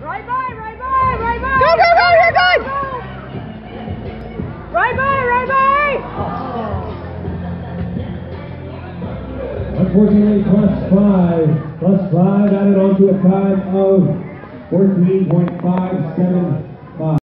Right by, right by, right by! Go, go, go, you're good! Right by, right by! Unfortunately, +5 added on to a time of 14.57.